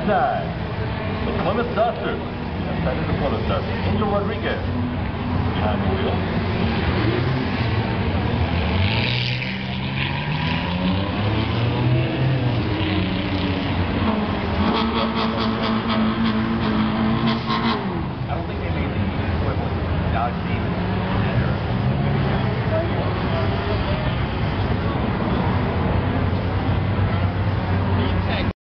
inside. The Plymouth Duster. Yes, that is a Plymouth Duster. Angel Rodriguez behind the wheel.